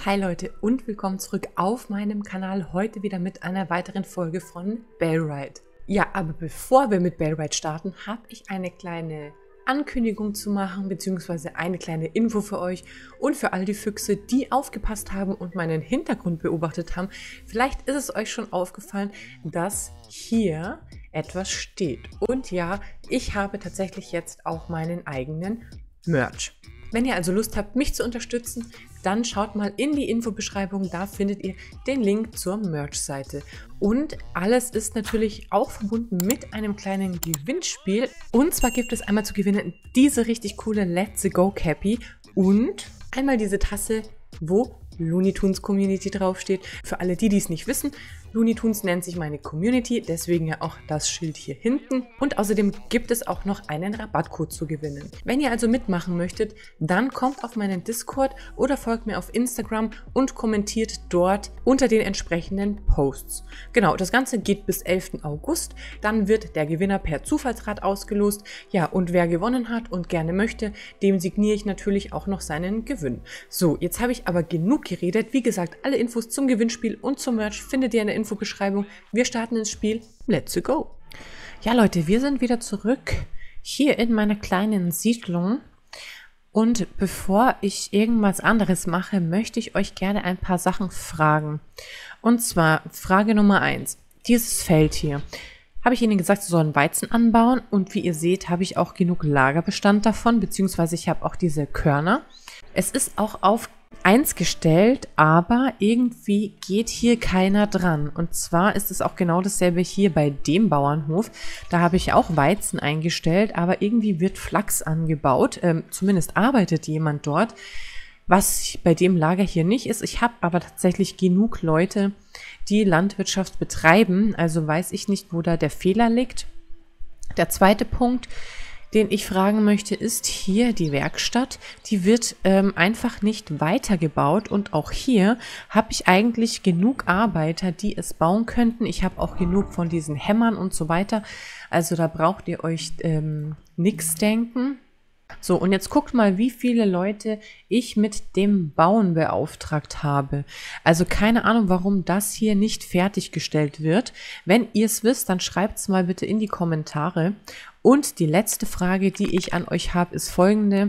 Hi Leute und willkommen zurück auf meinem Kanal, heute wieder mit einer weiteren Folge von Bellride. Ja, aber bevor wir mit Bellride starten, habe ich eine kleine Ankündigung zu machen, beziehungsweise eine kleine Info für euch und für all die Füchse, die aufgepasst haben und meinen Hintergrund beobachtet haben. Vielleicht ist es euch schon aufgefallen, dass hier etwas steht. Und ja, ich habe tatsächlich jetzt auch meinen eigenen Merch. Wenn ihr also Lust habt, mich zu unterstützen, dann schaut mal in die Infobeschreibung, da findet ihr den Link zur Merch-Seite. Und alles ist natürlich auch verbunden mit einem kleinen Gewinnspiel. Und zwar gibt es einmal zu gewinnen diese richtig coole Let's Go Cappy und einmal diese Tasse, wo Looney Tunes Community draufsteht. Für alle, die es nicht wissen, Looney Tunes nennt sich meine Community, deswegen ja auch das Schild hier hinten. Und außerdem gibt es auch noch einen Rabattcode zu gewinnen. Wenn ihr also mitmachen möchtet, dann kommt auf meinen Discord oder folgt mir auf Instagram und kommentiert dort unter den entsprechenden Posts. Genau, das Ganze geht bis 11. August. Dann wird der Gewinner per Zufallsrat ausgelost. Ja, und wer gewonnen hat und gerne möchte, dem signiere ich natürlich auch noch seinen Gewinn. So, jetzt habe ich aber genug geredet. Wie gesagt, alle Infos zum Gewinnspiel und zum Merch findet ihr in der Infobeschreibung. Wir starten ins Spiel. Let's go! Ja Leute, wir sind wieder zurück hier in meiner kleinen Siedlung. Und bevor ich irgendwas anderes mache, möchte ich euch gerne ein paar Sachen fragen. Und zwar Frage Nummer 1. Dieses Feld hier. Habe ich Ihnen gesagt, Sie sollen Weizen anbauen. Und wie ihr seht, habe ich auch genug Lagerbestand davon, beziehungsweise ich habe auch diese Körner. Es ist auch auf 1 gestellt, aber irgendwie geht hier keiner dran. Und zwar ist es auch genau dasselbe hier bei dem Bauernhof. Da habe ich auch Weizen eingestellt, aber irgendwie wird Flachs angebaut. Zumindest arbeitet jemand dort, was bei dem Lager hier nicht ist. Ich habe aber tatsächlich genug Leute, die Landwirtschaft betreiben. Also weiß ich nicht, wo da der Fehler liegt. Der zweite Punkt, den ich fragen möchte, ist hier die Werkstatt. Die wird einfach nicht weitergebaut und auch hier habe ich eigentlich genug Arbeiter, die es bauen könnten. Ich habe auch genug von diesen Hämmern und so weiter. Also da braucht ihr euch nichts denken. So, und jetzt guckt mal, wie viele Leute ich mit dem Bauen beauftragt habe. Also keine Ahnung, warum das hier nicht fertiggestellt wird. Wenn ihr es wisst, dann schreibt es mal bitte in die Kommentare. Und die letzte Frage, die ich an euch habe, ist folgende.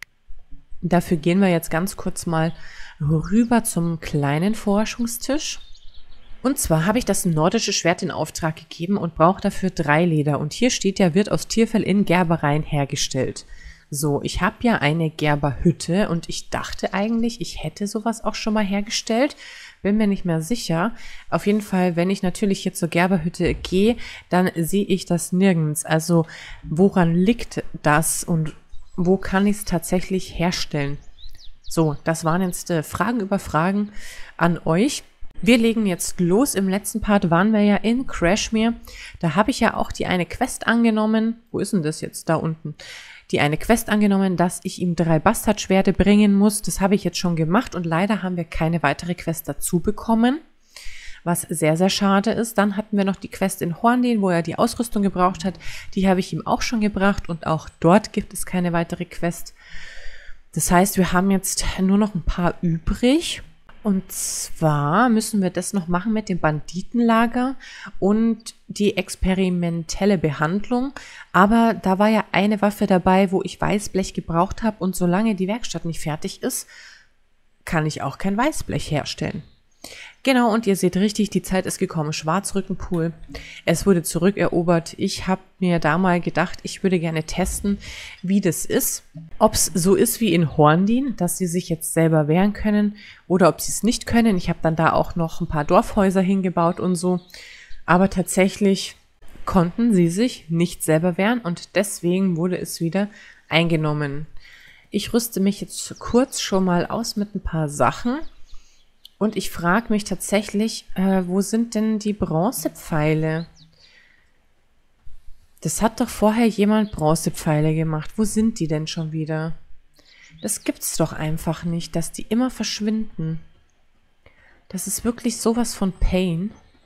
Dafür gehen wir jetzt ganz kurz mal rüber zum kleinen Forschungstisch. Und zwar habe ich das nordische Schwert in Auftrag gegeben und brauche dafür 3 Leder. Und hier steht ja, wird aus Tierfell in Gerbereien hergestellt. So, ich habe ja eine Gerberhütte und ich dachte eigentlich, ich hätte sowas auch schon mal hergestellt. Bin mir nicht mehr sicher. Auf jeden Fall, wenn ich natürlich hier zur Gerberhütte gehe, dann sehe ich das nirgends. Also, woran liegt das und wo kann ich es tatsächlich herstellen? So, das waren jetzt Fragen über Fragen an euch. Wir legen jetzt los. Im letzten Part waren wir ja in Crashmere. Da habe ich ja auch die eine Quest angenommen. Wo ist denn das jetzt? Da unten. Die eine Quest angenommen, dass ich ihm 3 Bastardschwerte bringen muss. Das habe ich jetzt schon gemacht und leider haben wir keine weitere Quest dazu bekommen, was sehr, sehr schade ist. Dann hatten wir noch die Quest in Horndin, wo er die Ausrüstung gebraucht hat. Die habe ich ihm auch schon gebracht und auch dort gibt es keine weitere Quest. Das heißt, wir haben jetzt nur noch ein paar übrig. Und zwar müssen wir das noch machen mit dem Banditenlager und die experimentelle Behandlung. Aber da war ja eine Waffe dabei, wo ich Weißblech gebraucht habe. Und solange die Werkstatt nicht fertig ist, kann ich auch kein Weißblech herstellen. Genau, und ihr seht richtig, die Zeit ist gekommen. Schwarzrückenpool. Es wurde zurückerobert. Ich habe mir da mal gedacht, ich würde gerne testen, wie das ist. Ob es so ist wie in Horndin, dass sie sich jetzt selber wehren können oder ob sie es nicht können. Ich habe dann da auch noch ein paar Dorfhäuser hingebaut und so. Aber tatsächlich konnten sie sich nicht selber wehren und deswegen wurde es wieder eingenommen. Ich rüste mich jetzt kurz schon mal aus mit ein paar Sachen. Und ich frage mich tatsächlich, wo sind denn die Bronzepfeile? Das hat doch vorher jemand Bronzepfeile gemacht. Wo sind die denn schon wieder? Das gibt's doch einfach nicht, dass die immer verschwinden. Das ist wirklich sowas von Pain.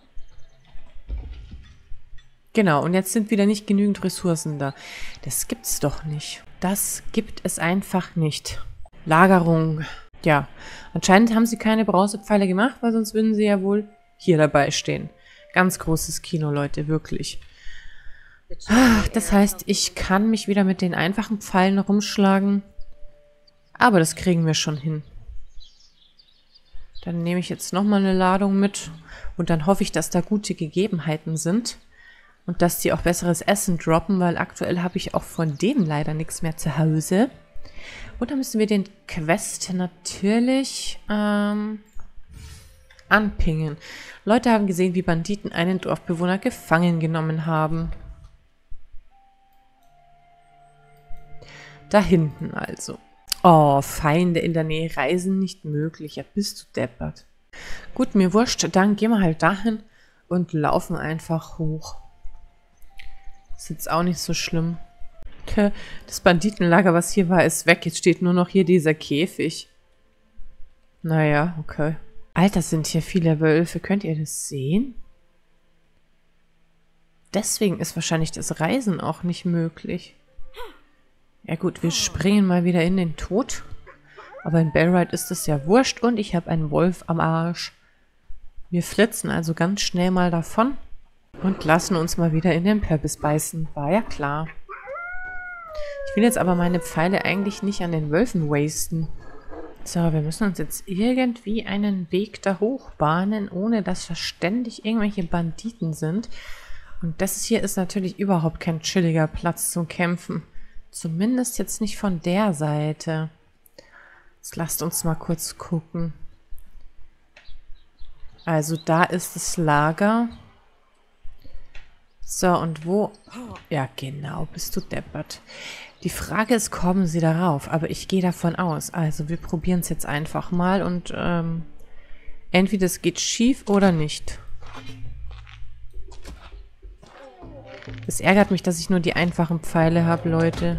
Genau, und jetzt sind wieder nicht genügend Ressourcen da. Das gibt's doch nicht. Das gibt es einfach nicht. Lagerung. Ja, anscheinend haben sie keine Bronzepfeile gemacht, weil sonst würden sie ja wohl hier dabei stehen. Ganz großes Kino, Leute, wirklich. Das heißt, ich kann mich wieder mit den einfachen Pfeilen rumschlagen. Aber das kriegen wir schon hin. Dann nehme ich jetzt nochmal eine Ladung mit. Und dann hoffe ich, dass da gute Gegebenheiten sind. Und dass die auch besseres Essen droppen, weil aktuell habe ich auch von denen leider nichts mehr zu Hause. Und dann müssen wir den Quest natürlich anpingen. Leute haben gesehen, wie Banditen einen Dorfbewohner gefangen genommen haben. Da hinten also. Oh, Feinde in der Nähe, Reisen nicht möglich. Ja, bist du deppert. Gut, mir wurscht, dann gehen wir halt dahin und laufen einfach hoch. Ist jetzt auch nicht so schlimm. Das Banditenlager, was hier war, ist weg. Jetzt steht nur noch hier dieser Käfig. Naja, okay. Alter, sind hier viele Wölfe. Könnt ihr das sehen? Deswegen ist wahrscheinlich das Reisen auch nicht möglich. Ja gut, wir springen mal wieder in den Tod. Aber in Bellride ist es ja wurscht und ich habe einen Wolf am Arsch. Wir flitzen also ganz schnell mal davon und lassen uns mal wieder in den Pöppis beißen. War ja klar. Ich will jetzt aber meine Pfeile eigentlich nicht an den Wölfen wasten. So, wir müssen uns jetzt irgendwie einen Weg da hoch bahnen, ohne dass da ständig irgendwelche Banditen sind. Und das hier ist natürlich überhaupt kein chilliger Platz zum Kämpfen. Zumindest jetzt nicht von der Seite. Jetzt lasst uns mal kurz gucken. Also da ist das Lager. So, und wo? Ja, genau, bist du deppert. Die Frage ist, kommen sie darauf? Aber ich gehe davon aus. Also wir probieren es jetzt einfach mal und entweder es geht schief oder nicht. Es ärgert mich, dass ich nur die einfachen Pfeile habe, Leute.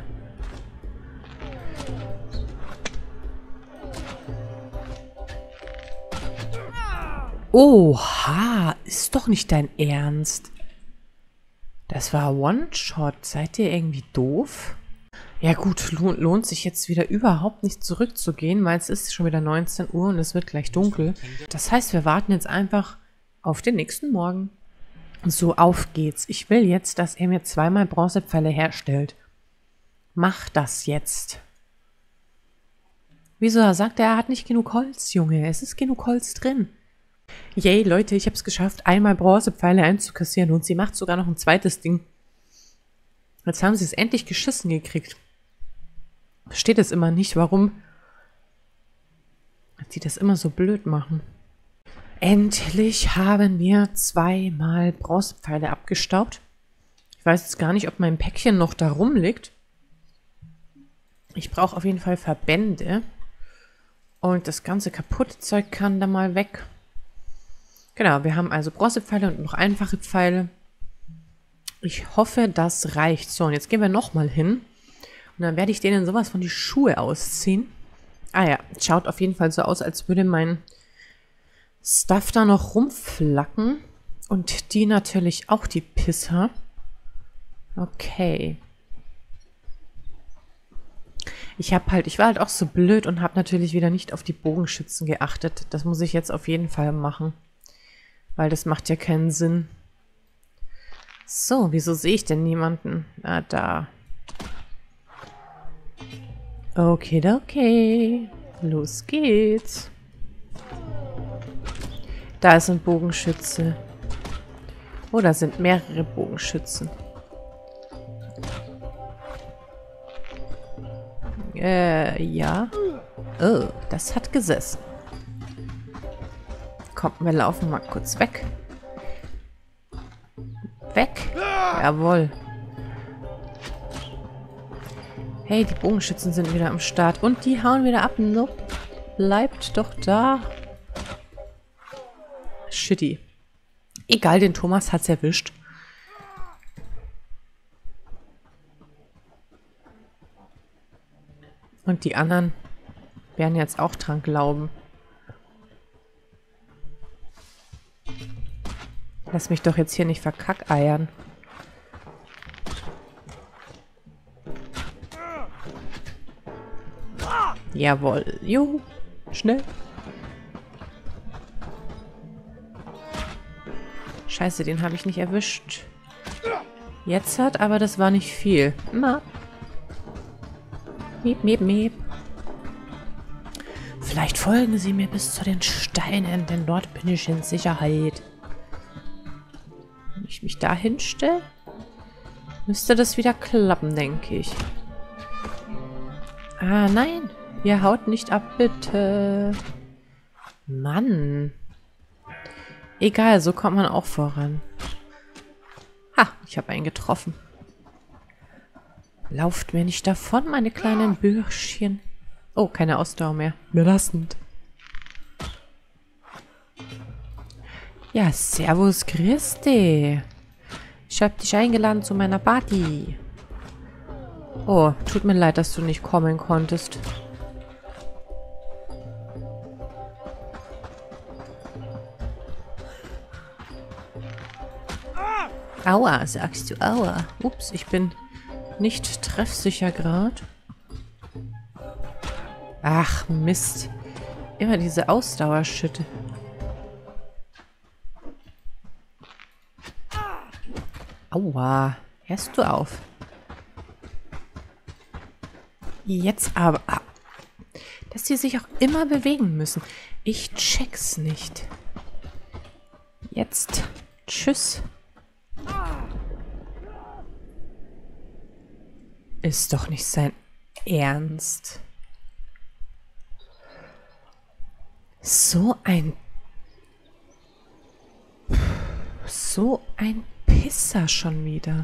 Oha, ist doch nicht dein Ernst. Das war One-Shot. Seid ihr irgendwie doof? Ja gut, lohnt sich jetzt wieder überhaupt nicht zurückzugehen, weil es ist schon wieder 19 Uhr und es wird gleich dunkel. Das heißt, wir warten jetzt einfach auf den nächsten Morgen. So, auf geht's. Ich will jetzt, dass er mir 2-mal Bronzepfeile herstellt. Mach das jetzt. Wieso? Er sagt, er hat nicht genug Holz, Junge. Es ist genug Holz drin. Yay, Leute, ich habe es geschafft, 1-mal Bronzepfeile einzukassieren und sie macht sogar noch ein zweites Ding. Jetzt haben sie es endlich geschissen gekriegt. Versteht es immer nicht, warum sie das immer so blöd machen. Endlich haben wir 2-mal Bronzepfeile abgestaubt. Ich weiß jetzt gar nicht, ob mein Päckchen noch da rumliegt. Ich brauche auf jeden Fall Verbände. Und das ganze kaputte Zeug kann da mal weg. Genau, wir haben also Bronzepfeile und noch einfache Pfeile. Ich hoffe, das reicht. So, und jetzt gehen wir nochmal hin. Und dann werde ich denen sowas von die Schuhe ausziehen. Ah ja, schaut auf jeden Fall so aus, als würde mein Stuff da noch rumflacken. Und die natürlich auch, die Pisser. Okay. Ich war halt auch so blöd und habe natürlich wieder nicht auf die Bogenschützen geachtet. Das muss ich jetzt auf jeden Fall machen. Weil das macht ja keinen Sinn. So, wieso sehe ich denn niemanden? Ah, da. Okay. Los geht's. Da ist ein Bogenschütze. Oh, da sind mehrere Bogenschützen. Ja. Oh, das hat gesessen. Komm, wir laufen mal kurz weg. Weg. Jawohl. Hey, die Bogenschützen sind wieder am Start. Und die hauen wieder ab. Nope. Bleibt doch da. Shitty. Egal, den Thomas hat's erwischt. Und die anderen werden jetzt auch dran glauben. Lass mich doch jetzt hier nicht verkackeiern. Jawohl. Juhu. Schnell. Scheiße, den habe ich nicht erwischt. Jetzt hat, aber das war nicht viel. Na. Miep, miep, miep. Vielleicht folgen Sie mir bis zu den Steinen, denn dort bin ich in Sicherheit. Wenn ich mich da hinstelle, müsste das wieder klappen, denke ich. Ah, nein. Ihr haut nicht ab, bitte. Mann. Egal, so kommt man auch voran. Ha, ich habe einen getroffen. Lauft mir nicht davon, meine kleinen Bürschchen. Oh, keine Ausdauer mehr. Belastend. Ja, servus Christi. Ich habe dich eingeladen zu meiner Party. Oh, tut mir leid, dass du nicht kommen konntest. Aua, sagst du, aua. Ups, ich bin nicht treffsicher gerade. Ach, Mist. Immer diese Ausdauerschütte. Aua. Hörst du auf? Jetzt aber. Ah, dass die sich auch immer bewegen müssen. Ich check's nicht. Jetzt. Tschüss. Ist doch nicht sein Ernst. So ein Pisser schon wieder.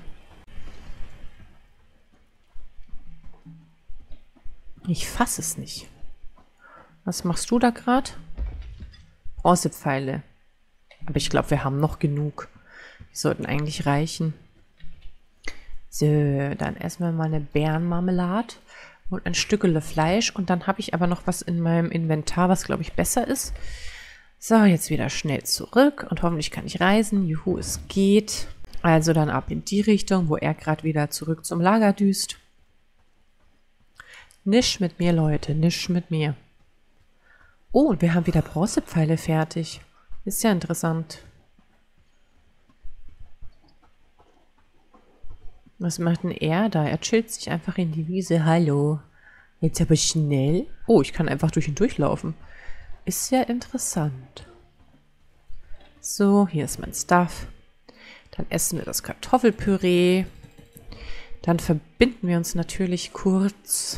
Ich fasse es nicht. Was machst du da gerade? Bronzepfeile. Aber ich glaube, wir haben noch genug. Die sollten eigentlich reichen. So, dann essen wir mal eine Bärenmarmelade und ein Stückele Fleisch. Und dann habe ich aber noch was in meinem Inventar, was, glaube ich, besser ist. So, jetzt wieder schnell zurück. Und hoffentlich kann ich reisen. Juhu, es geht. Also dann ab in die Richtung, wo er gerade wieder zurück zum Lager düst. Nisch mit mir, Leute. Nisch mit mir. Oh, und wir haben wieder Bronzepfeile fertig. Ist ja interessant. Was macht denn er da? Er chillt sich einfach in die Wiese. Hallo. Jetzt aber schnell. Oh, ich kann einfach durch ihn durchlaufen. Ist ja interessant. So, hier ist mein Stuff. Dann essen wir das Kartoffelpüree. Dann verbinden wir uns natürlich kurz.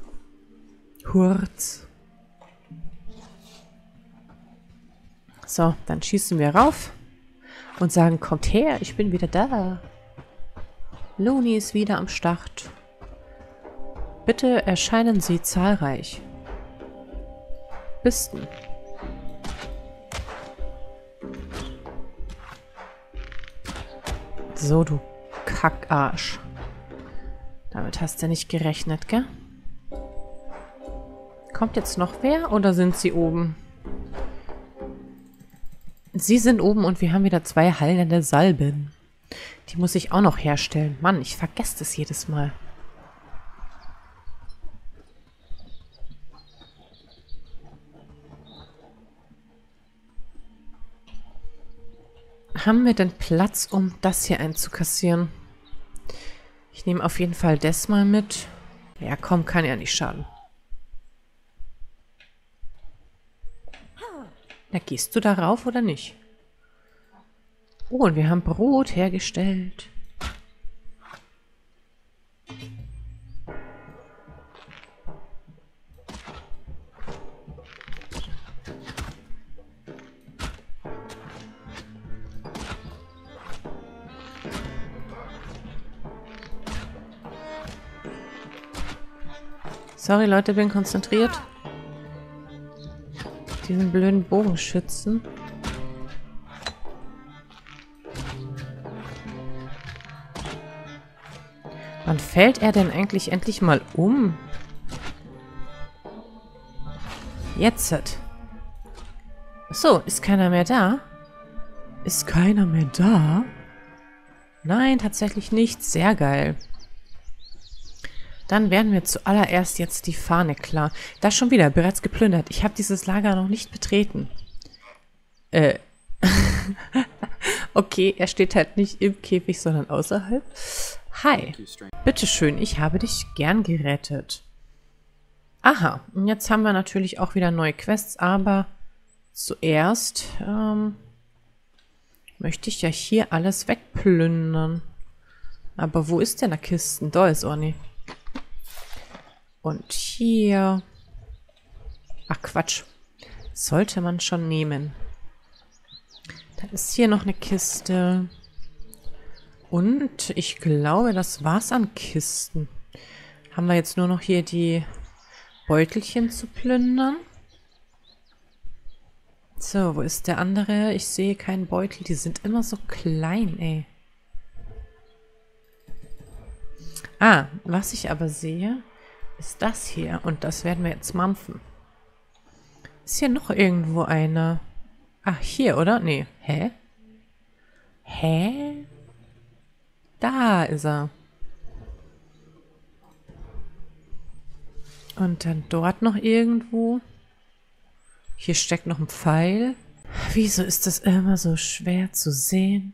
So, dann schießen wir rauf und sagen, kommt her, ich bin wieder da. Loni ist wieder am Start. Bitte erscheinen Sie zahlreich. Bisten. So, du Kackarsch. Damit hast du nicht gerechnet, gell? Kommt jetzt noch wer oder sind sie oben? Sie sind oben und wir haben wieder 2 heilende Salben. Die muss ich auch noch herstellen. Mann, ich vergesse das jedes Mal. Haben wir denn Platz, um das hier einzukassieren? Ich nehme auf jeden Fall das mal mit. Ja, komm, kann ja nicht schaden. Na, gehst du darauf oder nicht? Oh, und wir haben Brot hergestellt. Sorry, Leute, bin konzentriert. Diesen blöden Bogenschützen. Wann fällt er denn eigentlich endlich mal um? Jetzt. So, ist keiner mehr da? Ist keiner mehr da? Nein, tatsächlich nicht. Sehr geil. Dann werden wir zuallererst jetzt die Fahne klar. Das schon wieder, bereits geplündert. Ich habe dieses Lager noch nicht betreten. Okay, er steht halt nicht im Käfig, sondern außerhalb. Hi. Bitteschön, ich habe dich gern gerettet. Aha, und jetzt haben wir natürlich auch wieder neue Quests, aber zuerst möchte ich ja hier alles wegplündern. Aber wo ist denn der Kisten? Da ist Orni. Und hier. Ach Quatsch. Sollte man schon nehmen. Dann ist hier noch eine Kiste. Und ich glaube, das war's an Kisten. Haben wir jetzt nur noch hier die Beutelchen zu plündern. So, wo ist der andere? Ich sehe keinen Beutel. Die sind immer so klein, ey. Ah, was ich aber sehe, ist das hier. Und das werden wir jetzt mampfen. Ist hier noch irgendwo einer? Ach, hier, oder? Nee. Hä? Hä? Da ist er. Und dann dort noch irgendwo. Hier steckt noch ein Pfeil. Wieso ist das immer so schwer zu sehen?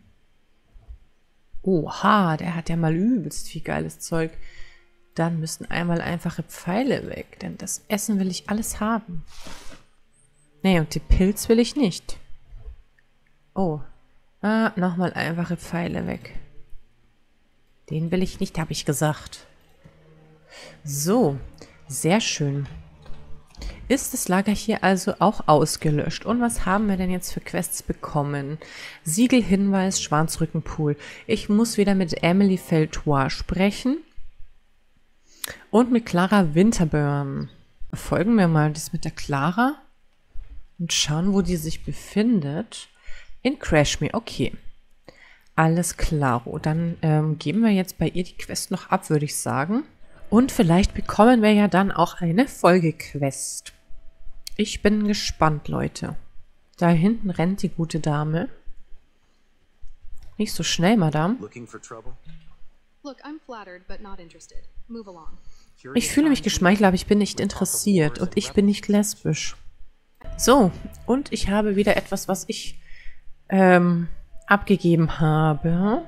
Oha, der hat ja mal übelst viel geiles Zeug. Dann müssen einmal einfache Pfeile weg, denn das Essen will ich alles haben. Nee, und die Pilz will ich nicht. Oh. Ah, nochmal einfache Pfeile weg. Den will ich nicht, habe ich gesagt. So, sehr schön. Ist das Lager hier also auch ausgelöscht? Und was haben wir denn jetzt für Quests bekommen? Siegelhinweis, Schwanzrückenpool. Ich muss wieder mit Emily Feltois sprechen. Und mit Clara Winterburn. Folgen wir mal das mit der Clara. Und schauen, wo die sich befindet. In Crashme, okay. Alles klaro. Dann geben wir jetzt bei ihr die Quest noch ab, würde ich sagen. Und vielleicht bekommen wir ja dann auch eine Folgequest. Ich bin gespannt, Leute. Da hinten rennt die gute Dame. Nicht so schnell, Madame. Ich fühle mich geschmeichelt, aber ich bin nicht interessiert. Und ich bin nicht lesbisch. So, und ich habe wieder etwas, was ich abgegeben habe.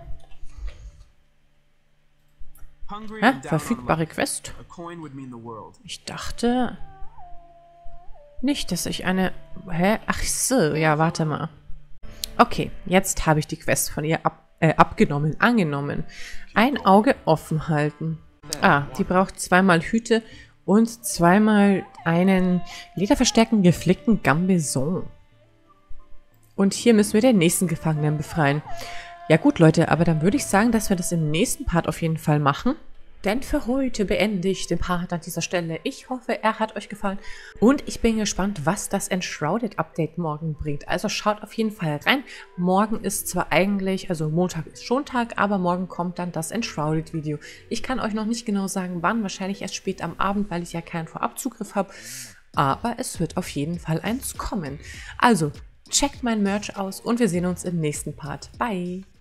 Verfügbare Quest. Ich dachte nicht, dass ich eine... Hä? Ach so, ja, warte mal. Okay, jetzt habe ich die Quest von ihr angenommen. Ein Auge offen halten. Ah, die braucht zweimal Hüte und zweimal einen lederverstärkten geflickten Gambeson. Und hier müssen wir den nächsten Gefangenen befreien. Ja gut, Leute, aber dann würde ich sagen, dass wir das im nächsten Part auf jeden Fall machen. Denn für heute beende ich den Part an dieser Stelle. Ich hoffe, er hat euch gefallen. Und ich bin gespannt, was das Enshrouded Update morgen bringt. Also schaut auf jeden Fall rein. Morgen ist zwar eigentlich, also Montag ist schon Tag, aber morgen kommt dann das Enshrouded Video. Ich kann euch noch nicht genau sagen, wann. Wahrscheinlich erst spät am Abend, weil ich ja keinen Vorabzugriff habe. Aber es wird auf jeden Fall eins kommen. Also, checkt mein Merch aus und wir sehen uns im nächsten Part. Bye!